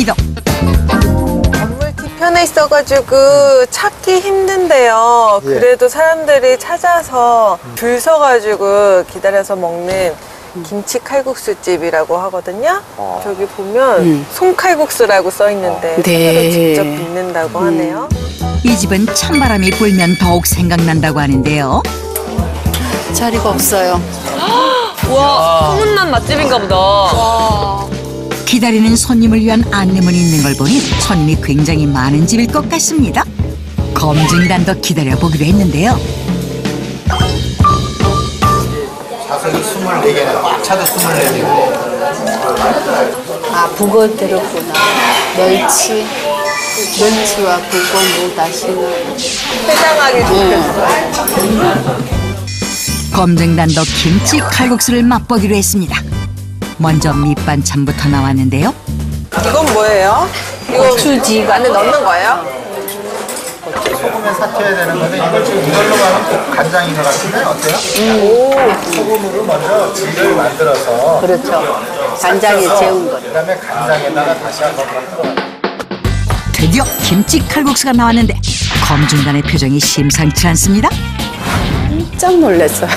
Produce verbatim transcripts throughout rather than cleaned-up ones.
이동. 건물 뒤편에 있어가지고 찾기 힘든데요. 그래도 사람들이 찾아서 줄 서가지고 기다려서 먹는 김치 칼국수 집이라고 하거든요. 어. 저기 보면 음. 송칼국수라고 써 있는데 어. 네. 직접 빚는다고 음. 하네요. 이 집은 찬바람이 불면 더욱 생각난다고 하는데요. 자리가 없어요. 와, 소문난 맛집인가 보다. 와. 기다리는 손님을 위한 안내문이 있는 걸 보니 손님이 굉장히 많은 집일 것 같습니다. 검증단도 기다려보기로 했는데요. 좌석이 스물네 개나 꽉 차도 스물네 개고. 아, 북어 들었구나. 멸치, 멸치와 북어 무다시는. 해장하기 좋겠어요. 검증단도 김치 칼국수를 맛보기로 했습니다. 먼저 밑반찬부터 나왔는데요. 이건 뭐예요? 이거 고추지 안에 넣는 거예요? 소금에 삭혀야 되는 건데 이걸 지금 이걸로 가면 간장인 것 같은데 어때요? 음. 오. 소금으로 먼저 질을 만들어서 그렇죠. 간장에 재운 거. 그다음에 간장에다가 다시 한번 끓여. 드디어 김치 칼국수가 나왔는데 검증단의 표정이 심상치 않습니다. 깜짝 놀랐어요.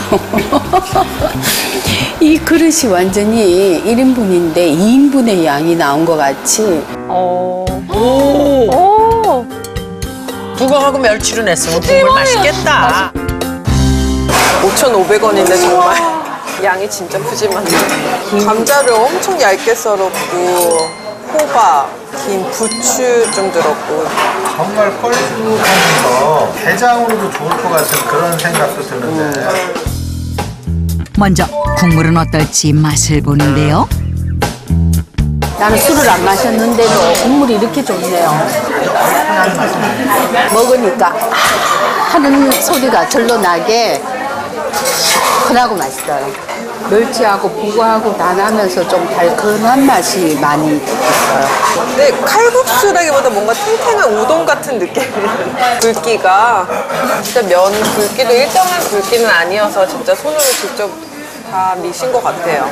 이 그릇이 완전히 일 인분인데 이 인분의 양이 나온 것 같이. 오. 오. 북어하고 멸치로 냈으면 국물 맛있겠다. 오천오백 원인데 정말 양이 진짜 푸짐한데. 감자를 엄청 얇게 썰었고 호박, 김, 부추 좀 들었고. 정말 뻘쭘하면서 대장으로도 좋을 것 같은 그런 생각도 드는데. 먼저 국물은 어떨지 맛을 보는데요. 나는 술을 안 마셨는데도 국물이 이렇게 좋네요. 먹으니까 아 하는 소리가 절로 나게 시원하고 맛있어요. 멸치하고 북어하고 다 나면서 좀 달큰한 맛이 많이 있어요. 근데 칼국수라기보다 뭔가 탱탱한 우동 같은 느낌이에요. 굵기가 진짜 면 굵기도 일정한 굵기는 아니어서 진짜 손으로 직접 다 미신 것 같아요.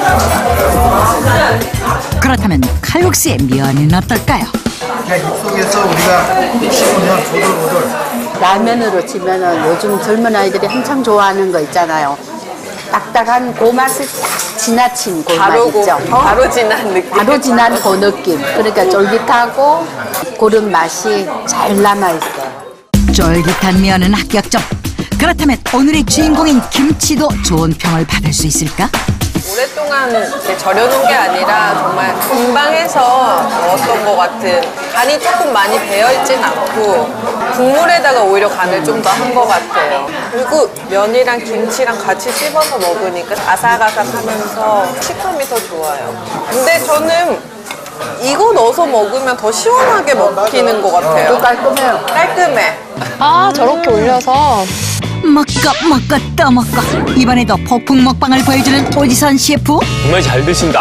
그렇다면 칼국수의 면은 어떨까요? 그냥 입속에서 우리가 씹으면 보들보들. 라면으로 치면은 요즘 젊은 아이들이 한창 좋아하는 거 있잖아요. 딱딱한 그 맛을 딱 지나친 그 맛 바로, 있죠. 고, 바로 진한 느낌. 바로 진한 그 느낌. 그러니까 쫄깃하고 그런 맛이 잘 남아있어요. 쫄깃한 면은 합격점. 그렇다면 오늘의 주인공인 김치도 좋은 평을 받을 수 있을까? 오랫동안 이렇게 절여놓은 게 아니라 정말 금방 해서 먹었던 것 같은, 간이 조금 많이 배어있진 않고 국물에다가 오히려 간을 좀 더 한 것 같아요. 그리고 면이랑 김치랑 같이 씹어서 먹으니까 아삭아삭하면서 식감이 더 좋아요. 근데 저는 이거 넣어서 먹으면 더 시원하게 먹히는 것 같아요. 또 깔끔해요. 깔끔해. 아, 저렇게 올려서. 먹고 먹고 또 먹고 이번에도 폭풍 먹방을 보여주는 오지선 셰프. 정말 잘 드신다.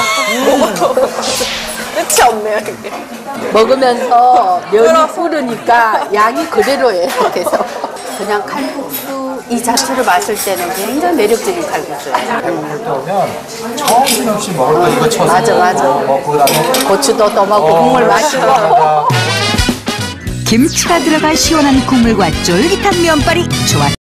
끝이 없네요, 이게. 먹으면서 면이 뿌르니까 양이 그대로예요. 그래서 그냥 칼국수 이 자체로 봤을 때는 굉장히 매력적인 칼국수예요. 배고플 때 오면 정신없이 먹을 거 이거 쳐서 맞아, 맞아. 먹고 그다음에 고추도 더 먹고 국물 마시고. 김치가 들어간 시원한 국물과 쫄깃한 면발이 조합.